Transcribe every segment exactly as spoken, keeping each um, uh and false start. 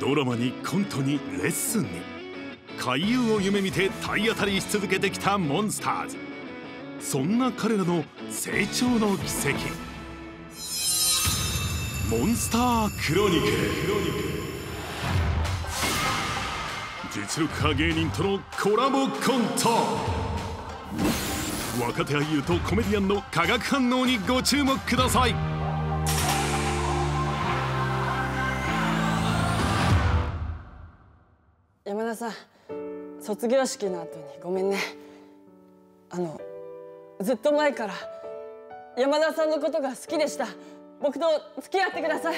ドラマにコントにレッスンに俳優を夢見て体当たりし続けてきたモンスターズ。そんな彼らの成長の軌跡、モンスタークロニクル。実力派芸人とのコラボコント、若手俳優とコメディアンの化学反応にご注目ください。 山田さん、卒業式の後にごめんね。あのずっと前から山田さんのことが好きでした。僕と付き合ってください。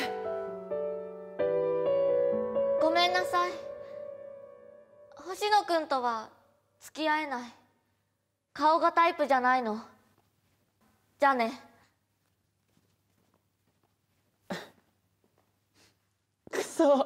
ごめんなさい。星野くんとは付き合えない。顔がタイプじゃないの。じゃあね。 くそ。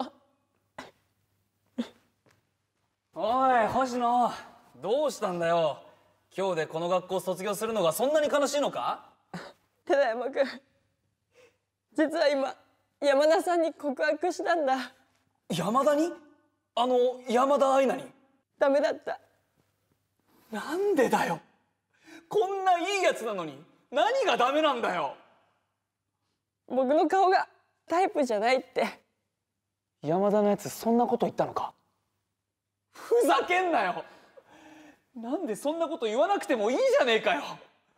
おい星野、どうしたんだよ。今日でこの学校卒業するのがそんなに悲しいのか。 寺山君、実は今山田さんに告白したんだ。 山田に？あの山田愛菜に？ ダメだった。 なんでだよ。こんないいやつなのに何がダメなんだよ。 僕の顔がタイプじゃないって。 山田のやつそんなこと言ったのか。ふざけんなよ。なんでそんなこと言わなくてもいいじゃねえかよ。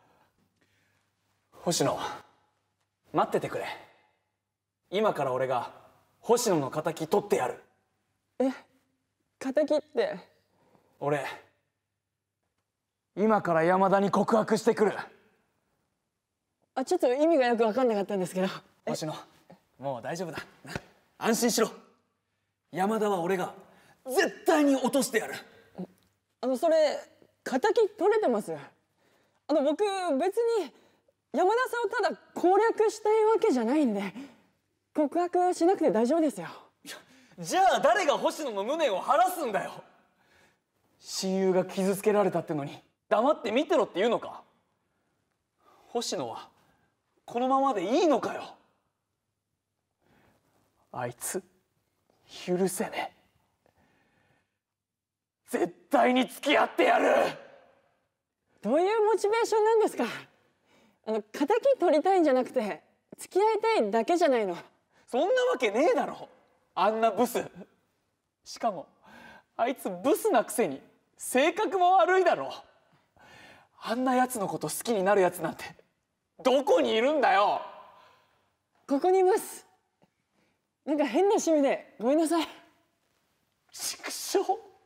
星野、待っててくれ。今から俺が星野の敵取ってやる。 え、敵って？ 俺今から山田に告白してくる。 あ、ちょっと意味がよく分かんなかったんですけど。 星野、もう大丈夫だ。安心しろ。山田は俺が絶対に落としてやる。 あのそれ敵取れてます。あの僕別に山田さんをただ攻略したいわけじゃないんで、告白しなくて大丈夫ですよ。 じゃあ誰が星野の無念を晴らすんだよ。親友が傷つけられたってのに黙って見てろって言うのか。星野はこのままでいいのかよ。あいつ許せねえ。絶対に付き合ってやる。 どういうモチベーションなんですか。あの敵取りたいんじゃなくて付き合いたいだけじゃないの。 そんなわけねえだろ。あんなブス。しかもあいつブスなくせに性格も悪いだろ。あんなやつのこと好きになるやつなんてどこにいるんだよ。 ここにいます。なんか変な趣味でごめんなさい。 畜生。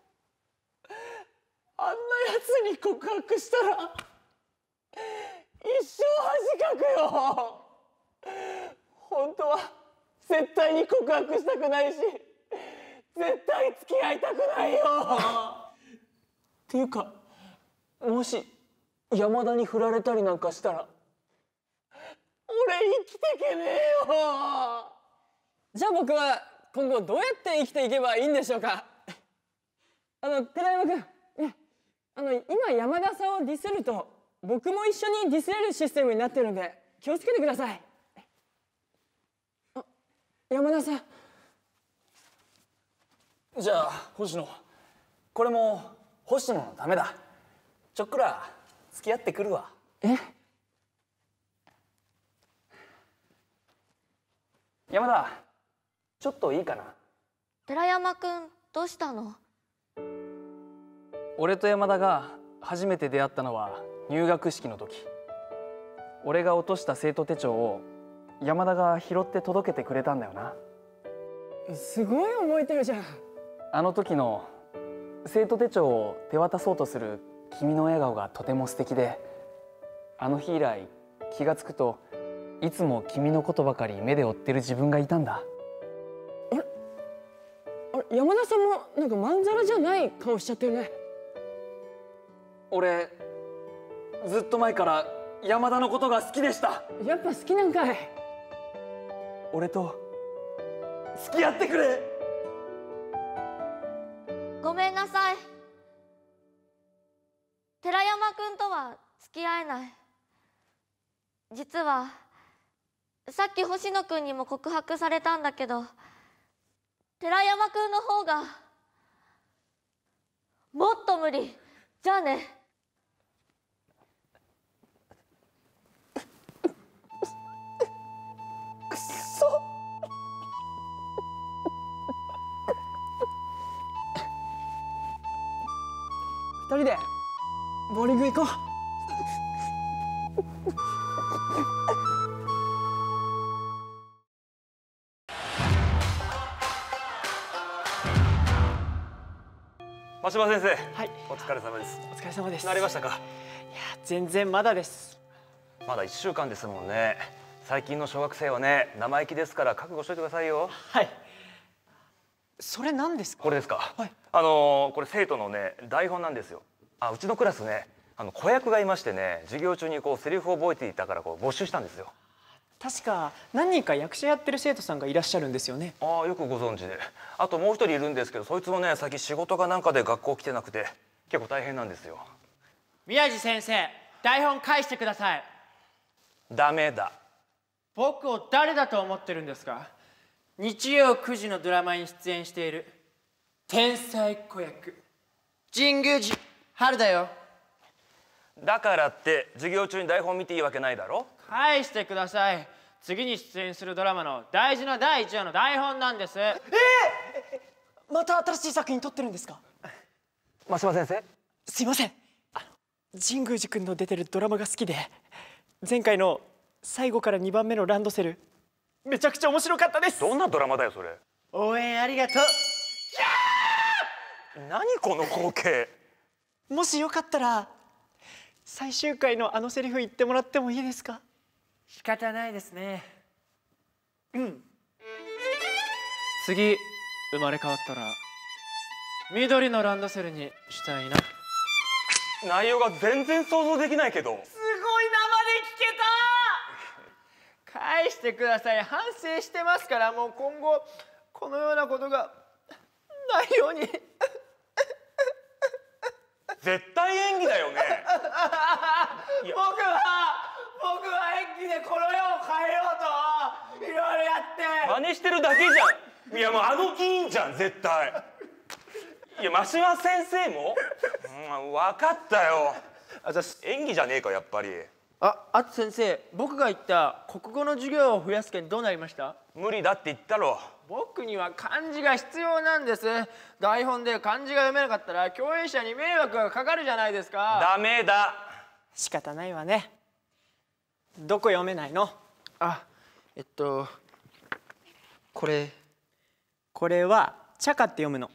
あんなやつに告白したら一生恥かくよ。本当は絶対に告白したくないし絶対付き合いたくないよ。っていうか、もし山田に振られたりなんかしたら俺生きてけねえよ。 じゃあ僕は今後どうやって生きていけばいいんでしょうか。あの寺山君、ね、あの今山田さんをディスると僕も一緒にディスれるシステムになってるんで気をつけてください。あ、山田さん。 じゃあ星野、これも星野のためだ。ちょっくら付き合ってくるわ。 え？ 山田、ちょっといいかな。 寺山くん、どうしたの？ 俺と山田が初めて出会ったのは入学式の時。俺が落とした生徒手帳を山田が拾って届けてくれたんだよな。 すごい覚えてるじゃん。 あの時の生徒手帳を手渡そうとする君の笑顔がとても素敵で、あの日以来気がつくといつも君のことばかり目で追ってる自分がいたんだ。 あれ、あれ山田さんもなんかまんざらじゃない顔しちゃってるね。 俺ずっと前から山田のことが好きでした。 やっぱ好きなんかい。 俺と付き合ってくれ。 ごめんなさい。寺山くんとは付き合えない。実はさっき星野くんにも告白されたんだけど、 寺山くんの方がもっと無理。じゃあね。 くっそ。二人でボーリング行こう。 真島先生、 はい、 お疲れ様です。 お疲れ様です。 慣れましたか？ いや、全然まだです。 まだいっしゅうかんですもんね。最近の小学生はね、生意気ですから覚悟しといてくださいよ。 はい。それ何ですか？ これですか？ はい。 あのー、これ生徒のね台本なんですよ。あ、うちのクラスね、あの子役がいましてね、授業中にこうセリフを覚えていたからこう募集したんですよ。 確か何人か役者やってる生徒さんがいらっしゃるんですよね。 ああ、よくご存知で。あともう一人いるんですけど、そいつもね、先仕事かなんかで学校来てなくて結構大変なんですよ。 宮地先生、台本返してください。 ダメだ。 僕を誰だと思ってるんですか？日曜くじのドラマに出演している天才子役神宮寺春だよ。 だからって授業中に台本見ていいわけないだろ。 返してください。次に出演するドラマの大事なだいいちわの台本なんです。えー、また新しい作品撮ってるんですか？ 真島先生、 すいません。あの神宮寺君の出てるドラマが好きで、前回の最後からにばんめのランドセルめちゃくちゃ面白かったです。 どんなドラマだよそれ。 応援ありがとう。 何この光景。 もしよかったら最終回のあのセリフ言ってもらってもいいですか？ 仕方ないですね。うん。次生まれ変わったら緑のランドセルにしたいな。 内容が全然想像できないけど。 すごい生で聞けた。返してください。反省してますから、もう今後このようなことがないように。 絶対演技だよね。 僕は僕は演技でこの世を変えようといろいろやって真似してるだけじゃん。いやもうあの議員じゃん絶対。いや真島先生も、うん、分かったよ。あ、じゃあ演技じゃねえかやっぱり。 あ、あと先生、僕が言った国語の授業を増やす件どうなりました？ 無理だって言ったろ。 僕には漢字が必要なんです。台本で漢字が読めなかったら共演者に迷惑がかかるじゃないですか。 ダメだ。 仕方ないわね。どこ読めないの？ あ、えっとこれこれは茶花って読むの。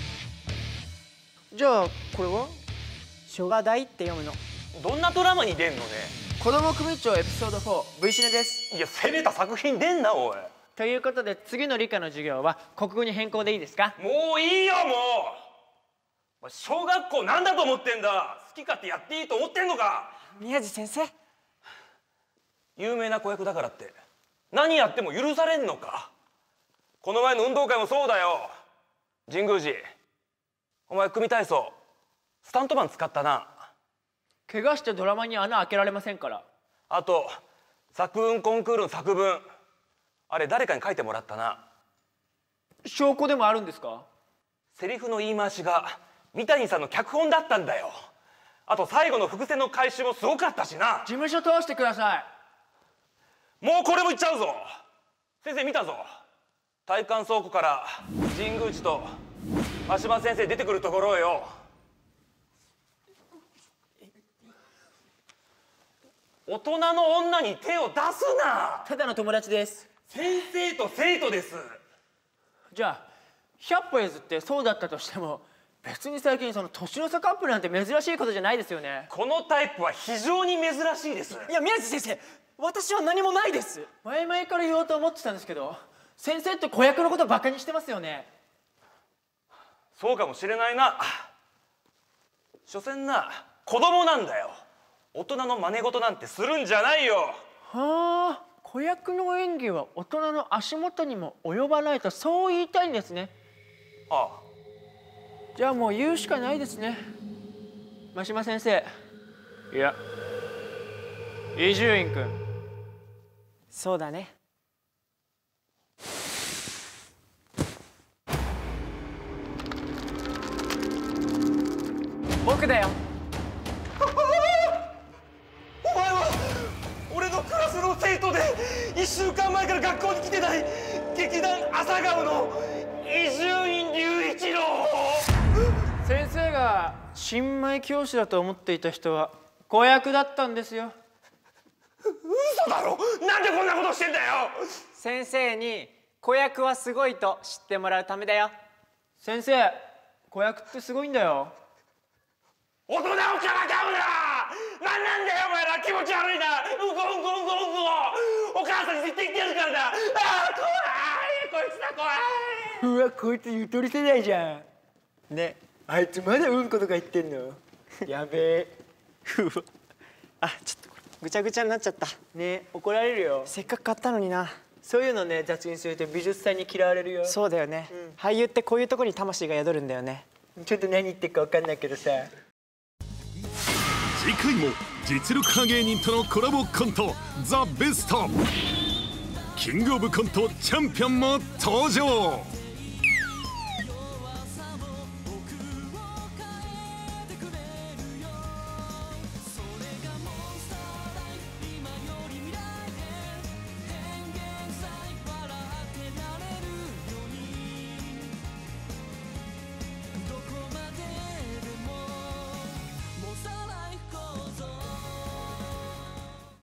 じゃあこれは書画台って読むの。 どんなドラマに出んのね。 子ども組長エピソードフォー V シネです。 いや攻めた作品出んなおい。 ということで次の理科の授業は国語に変更でいいですか？ もういいよもう。小学校なんだと思ってんだ。好き勝手やっていいと思ってんのか。 宮地先生、 有名な子役だからって何やっても許されんのか。この前の運動会もそうだよ。神宮寺、お前組体操スタントマン使ったな。 怪我してドラマに穴開けられませんから。 あと作文コンクールの作文、あれ誰かに書いてもらったな。 証拠でもあるんですか？ セリフの言い回しが三谷さんの脚本だったんだよ。あと最後の伏線の回収もすごかったしな。 事務所通してください。 もうこれも言っちゃうぞ。先生見たぞ。体感倉庫から神宮寺と真島先生出てくるところよ。大人の女に手を出すな。 ただの友達です。 先生と生徒です。 じゃあひゃっぽ譲ってそうだったとしても、別に最近その年の差カップルなんて珍しいことじゃないですよね。 このタイプは非常に珍しいです。 いや宮地先生、私は何もないです。 前々から言おうと思ってたんですけど、先生って子役のことバカにしてますよね。 そうかもしれないな。所詮な子供なんだよ。大人の真似事なんてするんじゃないよ。 はあ、子役の演技は大人の足元にも及ばないと、そう言いたいんですね。 ああ、 じゃあもう言うしかないですね。真島先生、いや伊集院君。 そうだね。 僕だよ。 お前は俺のクラスの生徒でいっしゅうかんまえから学校に来てない劇団朝顔の伊集院隆一郎。 先生が新米教師だと思っていた人は子役だったんですよ。 嘘だろ。なんでこんなことしてんだよ。 先生に子役はすごいと知ってもらうためだよ。先生、子役ってすごいんだよ。 大人をからかうな。なんなんだよお前ら。気持ち悪いな。うんこうんこうんこうんこ。お母さんに絶対言ってやるからな。ああ怖い。こいつだ怖い。 うわ、こいつゆとり世代じゃん。ね、あいつまだうんことか言ってんの。やべえ。うわ、あ、ちょっとこれぐちゃぐちゃになっちゃった。ね、怒られるよ。せっかく買ったのにな。そういうのね、雑にすると美術さんに嫌われるよ。そうだよね、うん、俳優ってこういうとこに魂が宿るんだよね。ちょっと何言ってるか分かんないけどさ。 次回も実力派芸人とのコラボコントザ・ベスト。キングオブコントチャンピオンも登場。